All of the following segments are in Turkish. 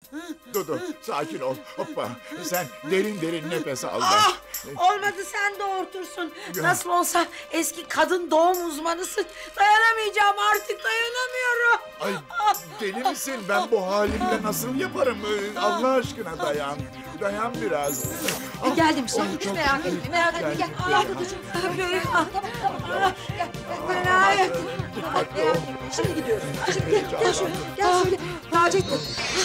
Dudu, sakin ol. Hoppa. Sen derin derin nefes al. Ah, olmadı, sen doğurtursun. Nasıl olsa eski kadın doğum uzmanısın. Dayanamayacağım, artık dayanamıyorum. Ay, deli misin? Ben bu halimle nasıl yaparım? Allah aşkına dayan. Dayan biraz. Geldim işte. Oh, Hiç çok merak şükür. etme. Merak etme. Gel. Geldim. Gel Duducuğum. Perihan. Merak etme. Dikkatli ol. Merak etme. Şimdi gidiyoruz. Şimdi gel şöyle. Gel şöyle. Taceddin.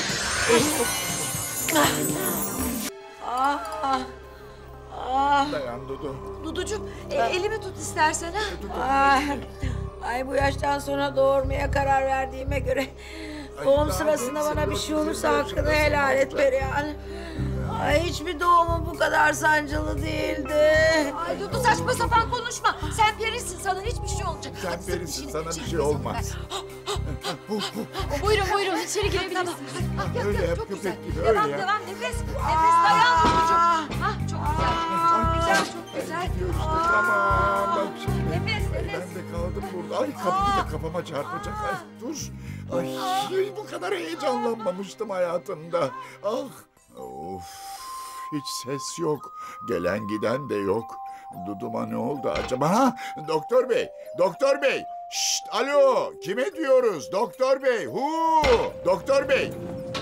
Ah, ah. Dayan Dudu. Duducuğum elimi tut istersen ha. Ay, bu yaştan sonra doğurmaya karar verdiğime göre doğum daha sırasında gençsin, bana bir otuz şey olursa yirmi hakkını yaşındasın, helal et olacak. Perihan. Ay, hiçbir doğumu bu kadar sancılı değildi. Ay Dudu, saçma sapan konuşma. Sen perisin, sana hiçbir şey olacak. Sen Hadi perisin, dişini sana bir çek şey kızım, olmaz. Buyurun buyurun, içeri girebilirsiniz. Yap, Öyle yap, çok köpek güzel. gibi, öyle Devam yap. devam, nefes. Nefes, dayan Duducuğum. Ah, çok güzel. Çok güzel, çok güzel. Gidiyor işte, tamam. Bak şimdi. Nefes, Ay, nefes. ben de kaldım burada. Ay, kapıyı da kafama çarpacak. Ay, dur. Ay, bu kadar heyecanlanmamıştım hayatımda. Ah. Of. Hiç ses yok. Gelen giden de yok. Duduma ne oldu acaba? Ha? Doktor bey. Doktor bey. Şşt, alo. Kime diyoruz? Doktor bey. Doktor bey.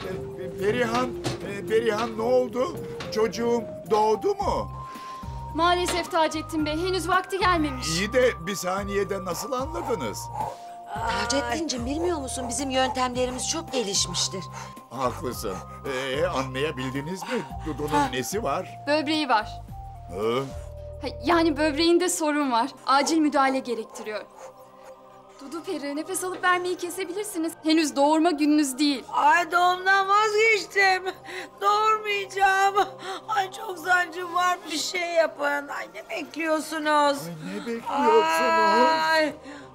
Perihan ne oldu? Çocuğum doğdu mu? Maalesef Taceddin Bey, henüz vakti gelmemiş. İyi de bir saniyede nasıl anladınız? Taceddin'cim, bilmiyor musun, bizim yöntemlerimiz çok gelişmiştir. Haklısın. Anlayabildiniz mi? Dudu'nun nesi var? Böbreği var. Hı? Yani böbreğinde sorun var. Acil müdahale gerektiriyor. Dudu Peri, nefes alıp vermeyi kesebilirsiniz. Henüz doğurma gününüz değil. Ay, doğumdan vazgeçtim. Doğurmayacağım. Ay, çok sancım var, bir şey yapın. Ay, ne bekliyorsunuz? Ay, ne bekliyorsunuz? Ay,